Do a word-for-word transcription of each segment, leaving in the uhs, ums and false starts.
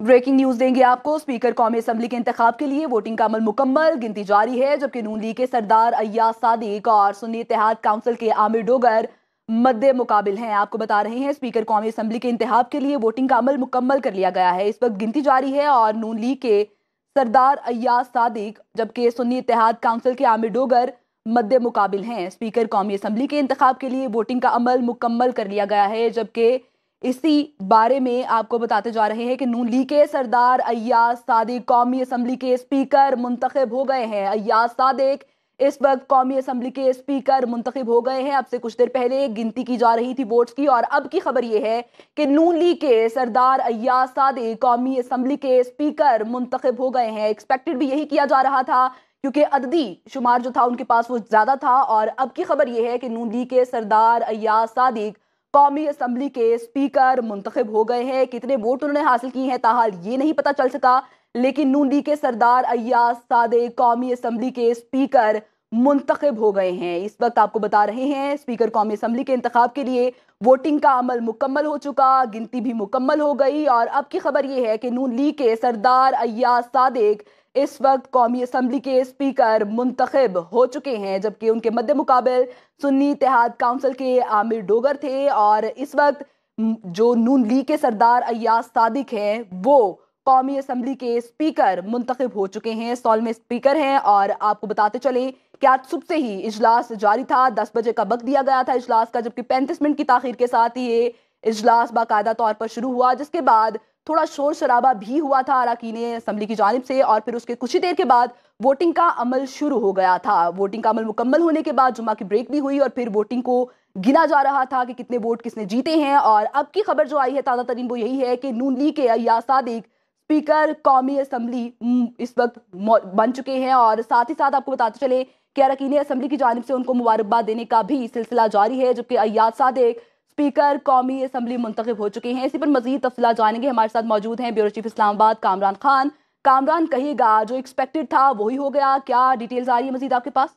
Breaking news देंगे आपको। Speaker कौमी असम्बली के इंतखाब के लिए वोटिंग का अमल मुकम्मल, गिनती जारी है, जबकि नून लीग के सरदार अय्याज सादिक और सुन्नी इत्तेहाद काउंसिल के आमिर डोगर मद्दे मुकाबिल हैं। आपको बता रहे हैं स्पीकर कौमी असम्बली के इंतखाब के लिए वोटिंग का अमल मुकम्मल कर लिया गया है। इस वक्त गिनती जारी है और नून लीग के सरदार अय्याज सादिक जबकि सुन्नी इत्तेहाद काउंसिल के आमिर डोगर मद्दे मुकाबिल हैं। स्पीकर कौमी असम्बली के इंतखाब के लिए वोटिंग का अमल मुकम्मल कर लिया गया है, जबकि इसी बारे में आपको बताते जा रहे हैं कि नून लीग के सरदार अय्याज सादिक कौमी असम्बली के स्पीकर मुंतखब हो गए हैं। अय्याज सादिक इस वक्त कौमी असम्बली के स्पीकर मुंतखब हो गए हैं। अब से कुछ देर पहले गिनती की जा रही थी वोट्स की और अब की खबर यह है कि नून लीग के सरदार अय्याज सादिक कौमी असम्बली के स्पीकर मुंतखब हो गए हैं। एक्सपेक्टेड भी यही किया जा रहा था क्योंकि अददी शुमार जो था उनके पास वो ज्यादा था। और अब की खबर यह है कि नून लीग के सरदार अय्याज सादिक कौमी असम्बली के स्पीकर मुंतखब हो गए हैं। कितने वोट उन्होंने हासिल किए हैं ताहाल ये नहीं पता चल सका, लेकिन नून लीग के सरदार अय्याज सादिक कौमी असम्बली के स्पीकर मुंतखब हो गए हैं। इस वक्त आपको बता रहे हैं स्पीकर कौमी असम्बली के इंतखाब के लिए वोटिंग का अमल मुकम्मल हो चुका, गिनती भी मुकम्मल हो गई। और अब की खबर यह है कि नून लीग के सरदार अय्याज सादिक इस वक्त कौमी असम्बली के स्पीकर मुंतखब हो चुके हैं, जबकि उनके मद्दे मुकाबिल सुन्नी इत्तेहाद काउंसिल के आमिर डोगर थे। और इस वक्त जो नून लीग के सरदार अय्याज सादिक हैं वो कौमी असम्बली के स्पीकर मुंतखब हो चुके हैं, सॉल में स्पीकर हैं। और आपको बताते चले कि आज सुबह से ही इजलास जारी था, दस बजे का वक्त दिया गया था इजलास का, जबकि पैंतीस मिनट की ताखीर के साथ ही ये इजलास बाकायदा तौर पर शुरू हुआ, जिसके बाद थोड़ा शोर शराबा भी हुआ था अरकान असम्बली की जानिब से। और फिर उसके कुछ ही देर के बाद वोटिंग का अमल शुरू हो गया था। वोटिंग का अमल मुकम्मल होने के बाद जुम्मा की ब्रेक भी हुई और फिर वोटिंग को गिना जा रहा था कि कितने वोट किसने जीते हैं। और अब की खबर जो आई है ताज़ा तरीन वो यही है कि नून लीग के अय्याज सादिक स्पीकर कौमी असम्बली इस वक्त बन चुके हैं। और साथ ही साथ आपको बताते चले कि अरकान असम्बली की जानिब से उनको मुबारकबाद देने का भी सिलसिला जारी है, जबकि अय्याज सादिक स्पीकर कौमी असम्बली मुंतखब हो चुके हैं। इसी पर मजीद तफसीलात जानेंगे। हमारे साथ मौजूद हैं ब्यूरो चीफ इस्लामाबाद कामरान खान। कामरान, कहिएगा जो एक्सपेक्टेड था वही हो गया, क्या डिटेल्स आ रही है मजीद आपके पास?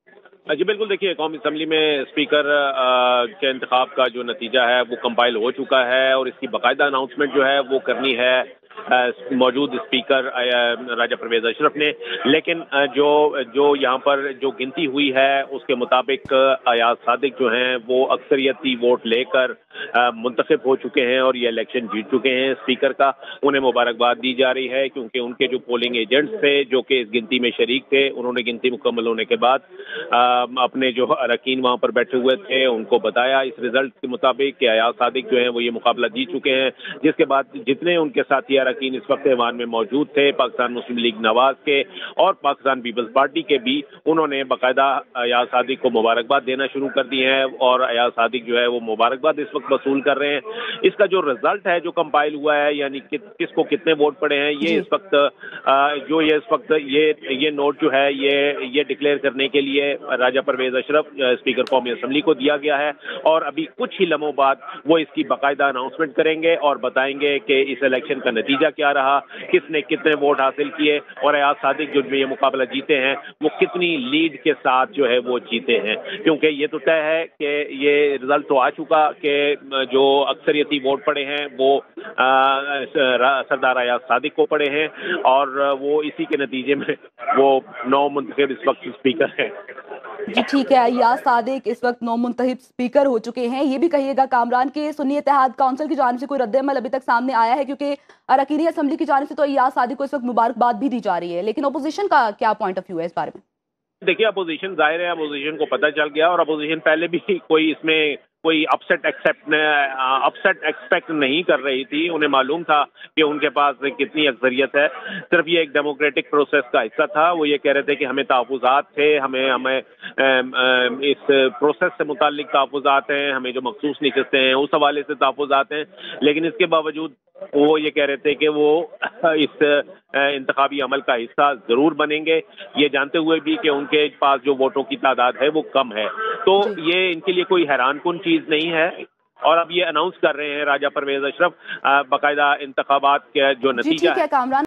जी बिल्कुल, देखिए कौमी असम्बली में स्पीकर के इंतखाब का जो नतीजा है वो कंपाइल हो चुका है और इसकी बाकायदा अनाउंसमेंट जो है वो करनी है मौजूद स्पीकर राजा परवेज अशरफ ने। लेकिन जो जो यहाँ पर जो गिनती हुई है उसके मुताबिक अय्याज सादिक जो हैं वो अक्सरियती वोट लेकर मुंतखब हो चुके हैं और ये इलेक्शन जीत चुके हैं। स्पीकर का उन्हें मुबारकबाद दी जा रही है क्योंकि उनके जो पोलिंग एजेंट्स थे जो कि इस गिनती में शरीक थे, उन्होंने गिनती मुकम्मल होने के बाद अपने जो अरकान वहाँ पर बैठे हुए थे उनको बताया इस रिजल्ट के मुताबिक कि अय्याज सादिक जो हैं वो ये मुकाबला जीत चुके हैं। जिसके बाद जितने उनके साथी अरकान इस वक्त ऐवान में मौजूद थे, पाकिस्तान मुस्लिम लीग नवाज के और पाकिस्तान पीपल्स पार्टी के भी, उन्होंने बाकायदा अय्याज सादिक को मुबारकबाद देना शुरू कर दी है और अय्याज सादिक जो है वो मुबारकबाद इस वक्त वसूल कर रहे हैं। इसका जो रिजल्ट है जो कंपाइल हुआ है यानी कि किसको कितने वोट पड़े हैं ये इस वक्त जो ये इस वक्त ये ये नोट जो है ये ये डिक्लेयर करने के लिए राजा परवेज अशरफ स्पीकर कौमी असम्बली को दिया गया है और अभी कुछ ही लम्हों बाद वो इसकी बाकायदा अनाउंसमेंट करेंगे और बताएंगे कि इस इलेक्शन का नतीजा क्या रहा, किसने कितने वोट हासिल किए और अय्याज सादिक जो ये मुकाबला जीते हैं वो कितनी लीड के साथ जो है वो जीते हैं। क्योंकि ये तो तय है कि ये रिजल्ट तो आ चुका कि जो अक्सरियती वोट पड़े हैं वो आ, सरदार अय्याज सादिक को पड़े हैं और वो इसी के नतीजे में वो नौ मुंतखब इस वक्त स्पीकर हैं। जी ठीक है, अय्याज सादिक इस वक्त नौ मुंतखब स्पीकर हो चुके हैं। ये भी कहिएगा कामरान के सुन्नी इत्तेहाद काउंसिल की जानिब से कोई रद्द-ए-अमल अभी तक सामने आया है? क्योंकि अरकान असम्बली की जानिब से तो अय्याज सादिक को इस वक्त मुबारकबाद भी दी जा रही है, लेकिन अपोजिशन का क्या पॉइंट ऑफ व्यू है इस बारे में? देखिए अपोजिशन जाहिर है अपोजिशन को पता चल गया और अपोजिशन पहले भी कोई इसमें कोई अपसेट एक्सेप्ट अपसेट एक्सपेक्ट नहीं कर रही थी। उन्हें मालूम था कि उनके पास कितनी अक्सरियत है, सिर्फ ये एक डेमोक्रेटिक प्रोसेस का हिस्सा था। वो ये कह रहे थे कि हमें तहफ़्फ़ुज़ात थे, हमें हमें इस प्रोसेस से मुताल्लिक तहफ़्फ़ुज़ात हैं, हमें जो मखसूस नशिस्तें हैं उस हवाले से तहफ़्फ़ुज़ात हैं। लेकिन इसके बावजूद वो ये कह रहे थे कि वो इस इंतखाबी अमल का हिस्सा ज़रूर बनेंगे, ये जानते हुए भी कि उनके पास जो वोटों की तादाद है वो कम है। तो ये इनके लिए कोई हैरानकुन चीज़ नहीं है और अब ये अनाउंस कर रहे हैं राजा परवेज अशरफ बाकायदा इंतखाबात के जो नतीजा है।